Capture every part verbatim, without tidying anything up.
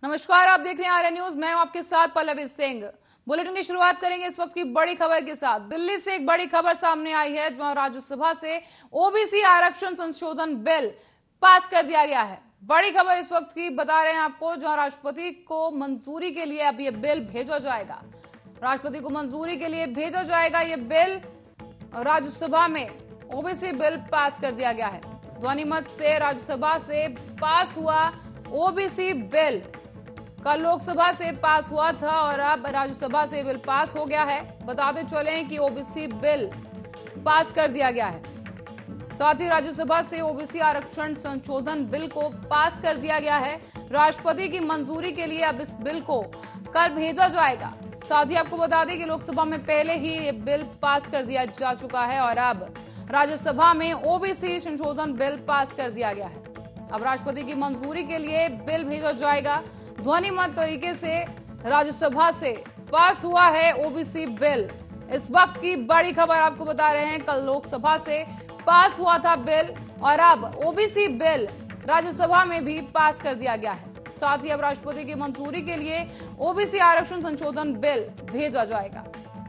नमस्कार, आप देख रहे हैं आर्या न्यूज। मैं हूं आपके साथ पल्लवी सिंह। बुलेटिन की शुरुआत करेंगे इस वक्त की बड़ी खबर के साथ। दिल्ली से एक बड़ी खबर सामने आई है, जहां राज्यसभा से ओबीसी आरक्षण संशोधन बिल पास कर दिया गया है। बड़ी खबर इस वक्त की बता रहे हैं आपको, जहां राष्ट्रपति को मंजूरी के लिए अब यह बिल भेजा जाएगा। राष्ट्रपति को मंजूरी के लिए भेजा जाएगा ये बिल। राज्यसभा में ओबीसी बिल पास कर दिया गया है। ध्वनिमत से राज्यसभा से पास हुआ ओबीसी बिल। कल लोकसभा से पास हुआ था और अब राज्यसभा से बिल पास हो गया है। बताते चलें कि ओबीसी बिल पास कर दिया गया है। साथ ही राज्यसभा से ओबीसी आरक्षण संशोधन बिल को पास कर दिया गया है। राष्ट्रपति की मंजूरी के लिए अब इस बिल को कल भेजा जाएगा। साथ ही आपको बता दें कि लोकसभा में पहले ही ये बिल पास कर दिया जा चुका है और अब राज्यसभा में ओबीसी संशोधन बिल पास कर दिया गया है। अब राष्ट्रपति की मंजूरी के लिए बिल भेजा जाएगा। ध्वनिमत तरीके से राज्यसभा से पास हुआ है ओबीसी बिल। इस वक्त की बड़ी खबर आपको बता रहे हैं, कल लोकसभा से पास हुआ था बिल और अब ओबीसी बिल राज्यसभा में भी पास कर दिया गया है। साथ ही अब राष्ट्रपति की मंजूरी के लिए ओबीसी आरक्षण संशोधन बिल भेजा जाएगा।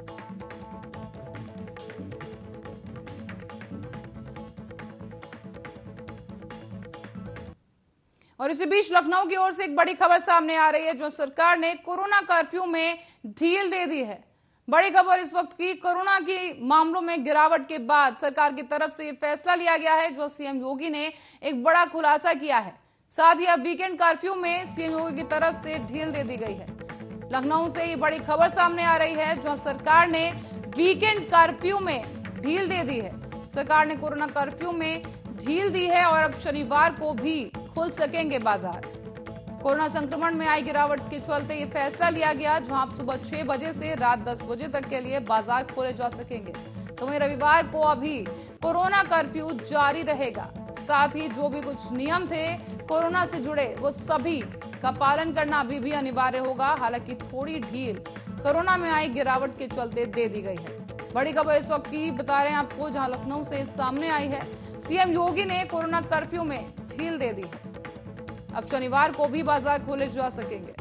और इसी बीच लखनऊ की ओर से एक बड़ी खबर सामने आ रही है, जो सरकार ने कोरोना कर्फ्यू में ढील दे दी है। बड़ी खबर इस वक्त की, कोरोना के मामलों में गिरावट के बाद सरकार की तरफ से ये फैसला लिया गया है, जो सीएम योगी ने एक बड़ा खुलासा किया है। साथ ही अब वीकेंड कर्फ्यू में सीएम योगी की तरफ से ढील दे दी गई है। लखनऊ से ये बड़ी खबर सामने आ रही है, जो सरकार ने वीकेंड कर्फ्यू में ढील दे दी है। सरकार ने कोरोना कर्फ्यू में ढील दी है और अब शनिवार को भी खुल सकेंगे बाजार। कोरोना संक्रमण में आई गिरावट के चलते ये फैसला लिया गया, जहां आप सुबह छह बजे से रात दस बजे तक के लिए बाजार खोले जा सकेंगे। तो वहीं रविवार को अभी कोरोना कर्फ्यू जारी रहेगा। साथ ही जो भी कुछ नियम थे कोरोना से जुड़े, वो सभी का पालन करना अभी भी अनिवार्य होगा। हालांकि थोड़ी ढील कोरोना में आई गिरावट के चलते दे दी गई है। बड़ी खबर इस वक्त की बता रहे हैं आपको, जहां लखनऊ से सामने आई है। सीएम योगी ने कोरोना कर्फ्यू में ढील दे दी है। अब शनिवार को भी बाजार खोले जा सकेंगे।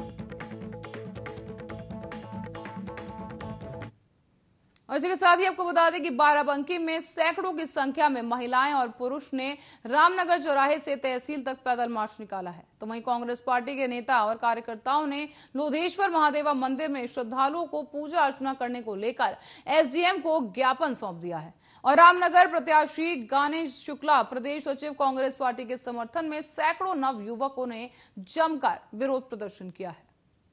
और इसी के साथ ही आपको बता दें कि बाराबंकी में सैकड़ों की संख्या में महिलाएं और पुरुष ने रामनगर चौराहे से तहसील तक पैदल मार्च निकाला है। तो वहीं कांग्रेस पार्टी के नेता और कार्यकर्ताओं ने लोधेश्वर महादेवा मंदिर में श्रद्धालुओं को पूजा अर्चना करने को लेकर एसडीएम को ज्ञापन सौंप दिया है। और रामनगर प्रत्याशी गानेश शुक्ला प्रदेश सचिव कांग्रेस पार्टी के समर्थन में सैकड़ों नव युवकों ने जमकर विरोध प्रदर्शन किया है।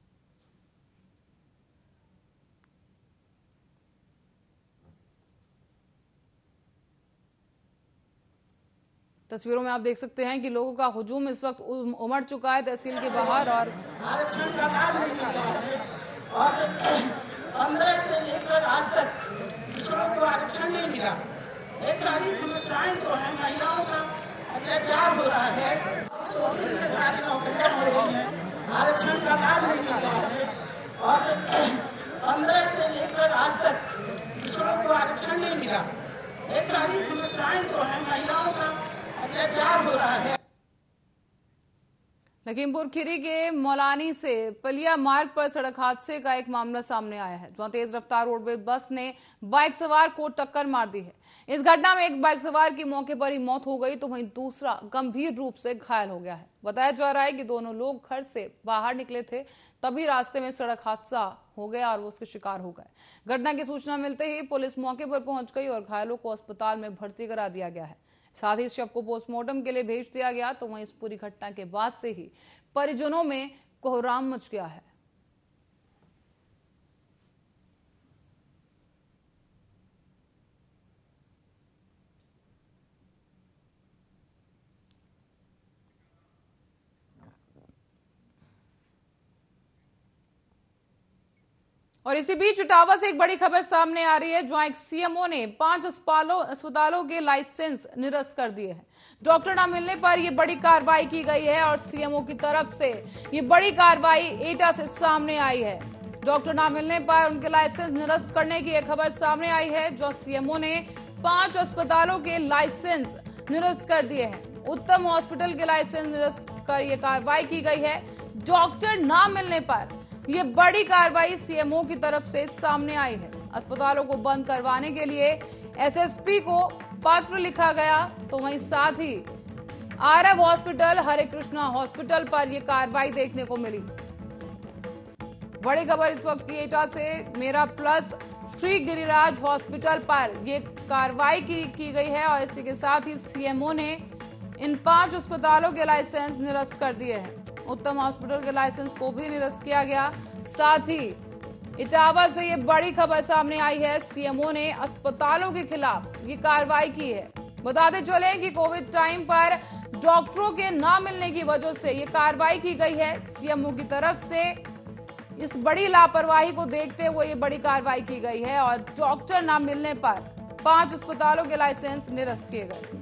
तस्वीरों में आप देख सकते हैं कि लोगों का हुजूम इस वक्त उमड़ चुका है तहसील के बाहर। और आरक्षण का लाभ नहीं मिल रहा है और पंद्रह से लेकर आज तक पिछड़ों को आरक्षण नहीं मिला। ये सारी समस्याएं जो है, महिलाओं का अत्याचार हो रहा है, शोषण से सारी नौकरियां हो रही हैं, आरक्षण का लाभ नहीं मिल रहा है और पंद्रह से लेकर आज तक पिछड़ों को आरक्षण नहीं मिला। ये सारी समस्याएं जो है, महिलाओं का अत्याचार हो रहा है। लखीमपुर खीरी के मौलानी से पलिया मार्ग पर सड़क हादसे का एक मामला सामने आया है, जहां तेज रफ्तार रोडवेज बस ने बाइक सवार को टक्कर मार दी है। इस घटना में एक बाइक सवार की मौके पर ही मौत हो गई, तो वहीं दूसरा गंभीर रूप से घायल हो गया है। बताया जा रहा है कि दोनों लोग घर से बाहर निकले थे, तभी रास्ते में सड़क हादसा हो गया और वो उसके शिकार हो गए। घटना की सूचना मिलते ही पुलिस मौके पर पहुंच गई और घायलों को अस्पताल में भर्ती करा दिया गया है। साथ ही शव को पोस्टमार्टम के लिए भेज दिया गया। तो वहीं इस पूरी घटना के बाद से ही परिजनों में कोहराम मच गया है। और इसी बीच इटावा से एक बड़ी खबर सामने आ रही है, जहां एक सीएमओ ने पांच अस्पतालों अस्पतालों के लाइसेंस निरस्त कर दिए हैं। डॉक्टर न मिलने पर यह बड़ी कार्रवाई की गई है और सीएमओ की तरफ से ये बड़ी कार्रवाई एटा से सामने आई है। डॉक्टर न मिलने पर उनके लाइसेंस निरस्त करने की एक खबर सामने आई है, जो सीएमओ ने पांच अस्पतालों के लाइसेंस निरस्त कर दिए हैं। उत्तम हॉस्पिटल के लाइसेंस निरस्त कर यह कार्रवाई की गई है। डॉक्टर ना मिलने पर ये बड़ी कार्रवाई सीएमओ की तरफ से सामने आई है। अस्पतालों को बंद करवाने के लिए एसएसपी को पत्र लिखा गया, तो वहीं साथ ही आरव हॉस्पिटल, हरे कृष्णा हॉस्पिटल पर यह कार्रवाई देखने को मिली। बड़ी खबर इस वक्त की एटा से, मेरा प्लस श्री गिरिराज हॉस्पिटल पर यह कार्रवाई की, की गई है और इसी के साथ ही सीएमओ ने इन पांच अस्पतालों के लाइसेंस निरस्त कर दिए हैं। उत्तम हॉस्पिटल के लाइसेंस को भी निरस्त किया गया। साथ ही इटावा से ये बड़ी खबर सामने आई है, सीएमओ ने अस्पतालों के खिलाफ ये कार्रवाई की है। बताते चले कि कोविड टाइम पर डॉक्टरों के ना मिलने की वजह से ये कार्रवाई की गई है। सीएमओ की तरफ से इस बड़ी लापरवाही को देखते हुए ये बड़ी कार्रवाई की गई है और डॉक्टर ना मिलने पर पांच अस्पतालों के लाइसेंस निरस्त किए गए।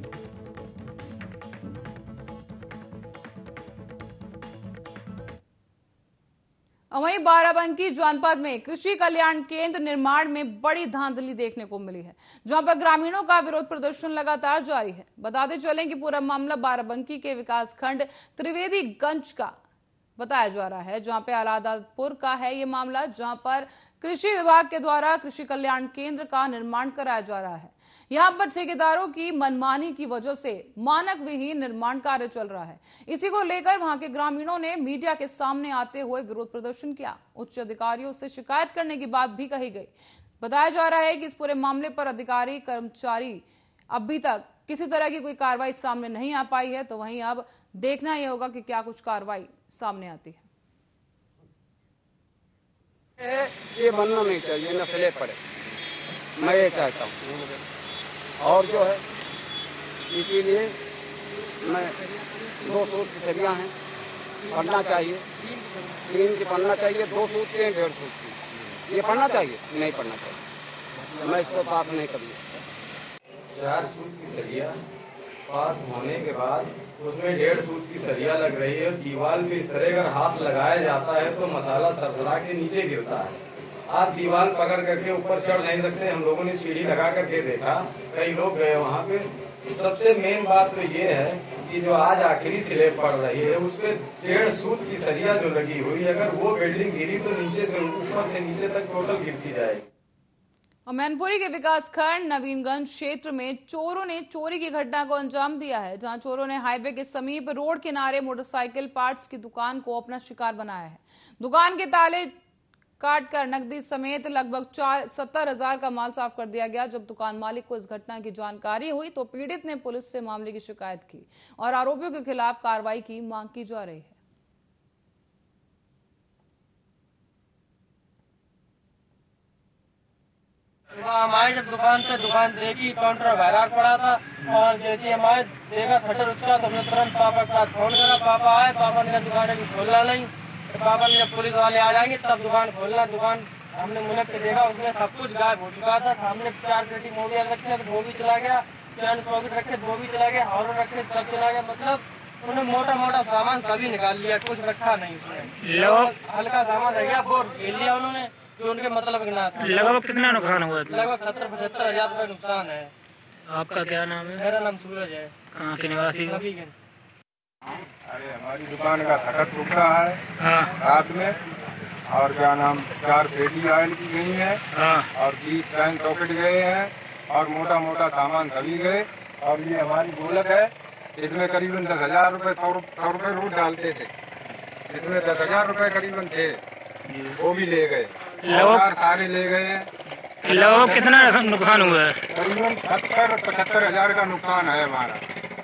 वहीं बाराबंकी जनपद में कृषि कल्याण केंद्र निर्माण में बड़ी धांधली देखने को मिली है, जहां पर ग्रामीणों का विरोध प्रदर्शन लगातार जारी है। बताते चलें कि पूरा मामला बाराबंकी के विकासखंड त्रिवेदीगंज का बताया जा रहा है, जहां पे अलादापुर का है ये मामला, जहां पर कृषि विभाग के द्वारा कृषि कल्याण केंद्र का निर्माण कराया जा रहा है। यहां पर ठेकेदारों की मनमानी की वजह से मानक विहीन निर्माण कार्य चल रहा है। इसी को लेकर वहां के ग्रामीणों ने मीडिया के सामने आते हुए विरोध प्रदर्शन किया। उच्च अधिकारियों से शिकायत करने की बात भी कही गई। बताया जा रहा है कि इस पूरे मामले पर अधिकारी कर्मचारी अभी तक किसी तरह की कोई कार्रवाई सामने नहीं आ पाई है, तो वहीं अब देखना यह होगा कि क्या कुछ कार्रवाई सामने आती है। ये बनना नहीं चाहिए, न फ्लैट पड़े, मैं ये चाहता हूँ। और जो है इसीलिए मैं दो सूट की सरिया हैं, पढ़ना चाहिए, तीन की पढ़ना चाहिए, दो सूट के डेढ़ सूट की, ये पढ़ना चाहिए नहीं पढ़ना चाहिए, मैं इसको पास नहीं करूँगा। चार सूट की सरिया पास होने के बाद उसमें डेढ़ सूट की सरिया लग रही है। दीवार पे इस तरह अगर हाथ लगाया जाता है तो मसाला सरसरा के नीचे गिरता है। आप दीवार पकड़ करके ऊपर चढ़ नहीं सकते। हम लोगों ने सीढ़ी लगा करके देखा, कई लोग गए वहाँ पे। सबसे मेन बात तो ये है कि जो आज आखिरी स्लैब पड़ रही है उस पे डेढ़ सूट की सरिया जो लगी हुई है, अगर वो बिल्डिंग गिरी तो नीचे से ऊपर से नीचे तक टोटल गिरती जाएगी। मैनपुरी के विकासखंड नवीनगंज क्षेत्र में चोरों ने चोरी की घटना को अंजाम दिया है, जहां चोरों ने हाईवे के समीप रोड किनारे मोटरसाइकिल पार्ट्स की दुकान को अपना शिकार बनाया है। दुकान के ताले काटकर नकदी समेत लगभग चार सत्तर हजार का माल साफ कर दिया गया। जब दुकान मालिक को इस घटना की जानकारी हुई तो पीड़ित ने पुलिस से मामले की शिकायत की और आरोपियों के खिलाफ कार्रवाई की मांग की जा रही है। सुबह हम आए जब दुकान पे, दुकान देखी, काउंटर बहरार पड़ा था और जैसे हम आए देखा शटर उसका, तो हमने तुरंत पापा के पास फोन करा। पापा आए, पापा ने दुकान अभी खोलना नहीं, तो पापा ने जब पुलिस वाले आ जाएंगे तब दुकान खोलना। दुकान हमने मुलक के देखा, उसमें सब कुछ गायब हो चुका था। सामने चार पेटी मोबियल रखे, वो भी चला गया, चैन पॉकेट रखे, वो भी चला गया, हॉर्न रखे, सब चला गया। मतलब उन्होंने मोटा मोटा सामान सभी निकाल लिया, कुछ रखा नहीं उसमें। हल्का सामान रह गया वो ले लिया उन्होंने, जो उनके मतलब के ना था। लगभग कितना नुकसान हुआ? लगभग सत्तर पचहत्तर हजार रूपए नुकसान है। आपका क्या नाम है? मेरा नाम सूरज है। कहाँ के निवासी? नवीगंज। अरे हमारी दुकान का शटर टूट रहा है हाँ रात में, और क्या नाम चार पेटी ऑयल की गई है हाँ और बीस चैन सॉकेट गए हैं और मोटा मोटा सामान सभी गए। और ये हमारी गोलक है, इसमें करीबन दस हजार रूपए सौ सौ रूपये रोज डालते थे, इसमें दस हजार रूपये करीबन थे, वो भी ले गए, औजार सारे ले गए हैं। लगभग कितना नुकसान हुआ है? करीबन सत्तर पचहत्तर हजार का नुकसान है हमारा।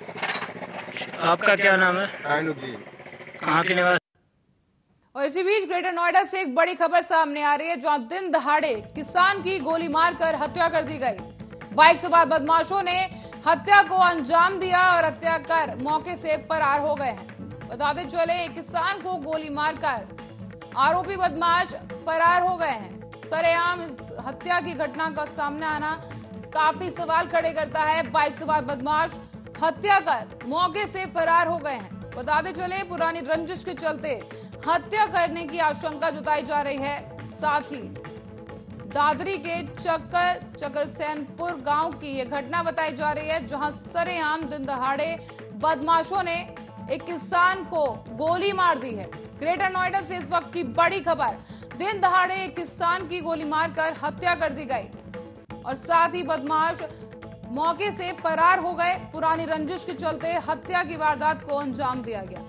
आपका क्या नाम है? रायनुद्दीन। कहाँ के निवासी? और इसी बीच ग्रेटर नोएडा से एक बड़ी खबर सामने आ रही है, जहां दिन दहाड़े किसान की गोली मारकर हत्या कर दी गई। बाइक सवार बदमाशों ने हत्या को अंजाम दिया और हत्या कर मौके से फरार हो गए हैं। बताते चले एक किसान को गोली मारकर आरोपी बदमाश फरार हो गए हैं। सरेआम इस हत्या की घटना का सामने आना काफी सवाल खड़े करता है। बाइक सवार बदमाश हत्या कर मौके से फरार हो गए हैं। बताते चले पुरानी रंजिश के चलते हत्या करने की आशंका जताई जा रही है। साथ ही दादरी के चक्कर चकरसैनपुर गांव की यह घटना बताई जा रही है, जहां सरेआम दिन दहाड़े बदमाशों ने एक किसान को गोली मार दी है। ग्रेटर नोएडा से इस वक्त की बड़ी खबर। दिन दहाड़े एक किसान की गोली मारकर हत्या कर दी गई और साथ ही बदमाश मौके से फरार हो गए। पुरानी रंजिश के चलते हत्या की वारदात को अंजाम दिया गया।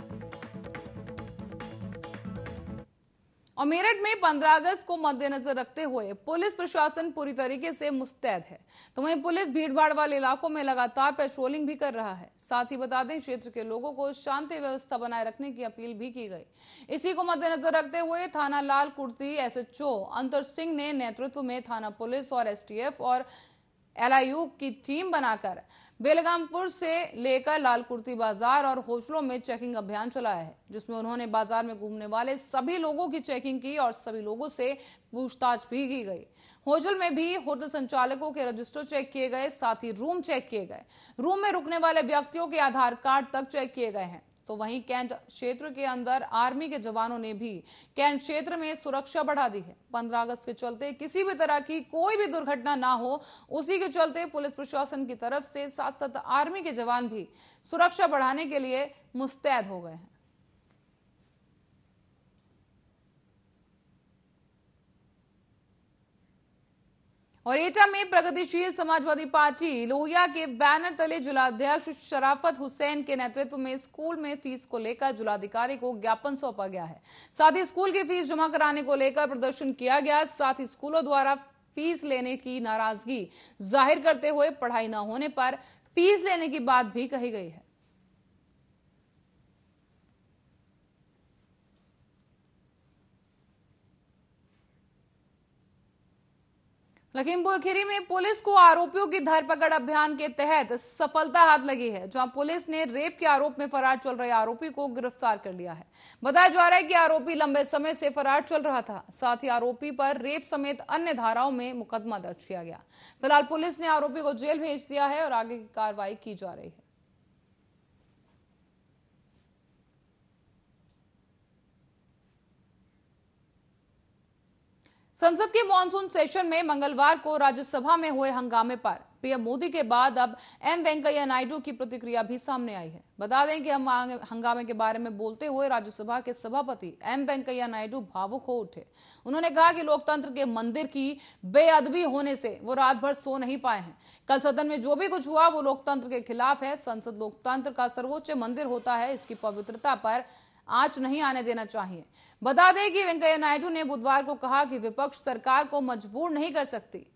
और मेरठ में पंद्रह अगस्त को मद्देनजर रखते हुए पुलिस प्रशासन पूरी तरीके से मुस्तैद है, तो वहीं पुलिस भीड़भाड़ वाले इलाकों में लगातार पेट्रोलिंग भी कर रहा है। साथ ही बता दें, क्षेत्र के लोगों को शांति व्यवस्था बनाए रखने की अपील भी की गई। इसी को मद्देनजर रखते हुए थाना लाल कुर्ती एसएचओ अंतर सिंह ने नेतृत्व में थाना पुलिस और एसटीएफ और एलआईयू की टीम बनाकर बेलगामपुर से लेकर लाल कुर्ती बाजार और होटलों में चेकिंग अभियान चलाया है, जिसमें उन्होंने बाजार में घूमने वाले सभी लोगों की चेकिंग की और सभी लोगों से पूछताछ भी की गई। होटल में भी होटल संचालकों के रजिस्टर चेक किए गए, साथ ही रूम चेक किए गए। रूम में रुकने वाले व्यक्तियों के आधार कार्ड तक चेक किए गए हैं। तो वहीं कैंट क्षेत्र के अंदर आर्मी के जवानों ने भी कैंट क्षेत्र में सुरक्षा बढ़ा दी है। पंद्रह अगस्त के चलते किसी भी तरह की कोई भी दुर्घटना ना हो, उसी के चलते पुलिस प्रशासन की तरफ से साथ साथ आर्मी के जवान भी सुरक्षा बढ़ाने के लिए मुस्तैद हो गए हैं। और एटा में प्रगतिशील समाजवादी पार्टी लोहिया के बैनर तले जिलाध्यक्ष शराफत हुसैन के नेतृत्व में स्कूल में फीस को लेकर जिलाधिकारी को ज्ञापन सौंपा गया है। साथ ही स्कूल की फीस जमा कराने को लेकर प्रदर्शन किया गया। साथ ही स्कूलों द्वारा फीस लेने की नाराजगी जाहिर करते हुए पढ़ाई न होने पर फीस लेने की बात भी कही गई है। लखीमपुर खीरी में पुलिस को आरोपियों की धरपकड़ अभियान के तहत सफलता हाथ लगी है, जहां पुलिस ने रेप के आरोप में फरार चल रहे आरोपी को गिरफ्तार कर लिया है। बताया जा रहा है कि आरोपी लंबे समय से फरार चल रहा था। साथ ही आरोपी पर रेप समेत अन्य धाराओं में मुकदमा दर्ज किया गया। फिलहाल पुलिस ने आरोपी को जेल भेज दिया है और आगे की कार्रवाई की जा रही है। संसद के मानसून सेशन में मंगलवार को राज्यसभा में हुए हंगामे पर पीएम मोदी के बाद अब एम वेंकैया नायडू की प्रतिक्रिया भी सामने आई है। बता दें कि हम हंगामे के बारे में बोलते हुए राज्यसभा के सभापति एम वेंकैया नायडू भावुक हो उठे। उन्होंने कहा कि लोकतंत्र के मंदिर की बेअदबी होने से वो रात भर सो नहीं पाए हैं। कल सदन में जो भी कुछ हुआ वो लोकतंत्र के खिलाफ है। संसद लोकतंत्र का सर्वोच्च मंदिर होता है, इसकी पवित्रता पर आंच नहीं आने देना चाहिए। बता दें कि वेंकैया नायडू ने बुधवार को कहा कि विपक्ष सरकार को मजबूर नहीं कर सकती।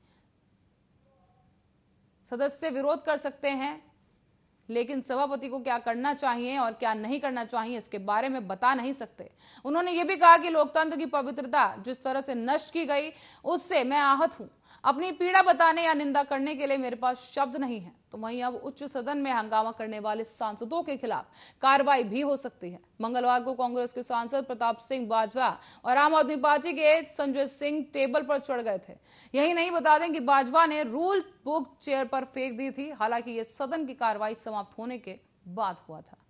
सदस्य विरोध कर सकते हैं, लेकिन सभापति को क्या करना चाहिए और क्या नहीं करना चाहिए इसके बारे में बता नहीं सकते। उन्होंने ये भी कहा कि लोकतंत्र की पवित्रता जिस तरह से नष्ट की गई उससे मैं आहत हूं। अपनी पीड़ा बताने या निंदा करने के लिए मेरे पास शब्द नहीं है। तो वहीं अब उच्च सदन में हंगामा करने वाले सांसदों के खिलाफ कार्रवाई भी हो सकती है। मंगलवार को कांग्रेस के सांसद प्रताप सिंह बाजवा और आम आदमी पार्टी के संजय सिंह टेबल पर चढ़ गए थे। यही नहीं, बता दें कि बाजवा ने रूल बुक चेयर पर फेंक दी थी। हालांकि ये सदन की कार्रवाई समाप्त होने के बाद हुआ था।